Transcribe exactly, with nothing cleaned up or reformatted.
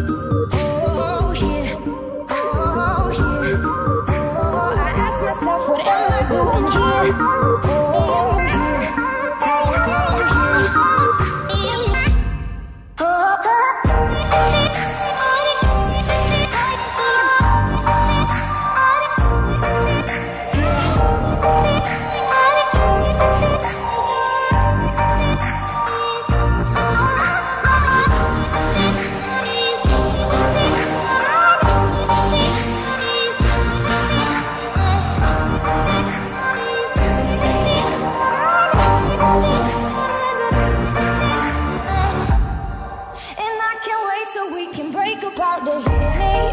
Oh yeah, oh yeah, oh, I ask myself, what am I doing here? Oh yeah, oh yeah, and I can't wait so we can break apart the healing.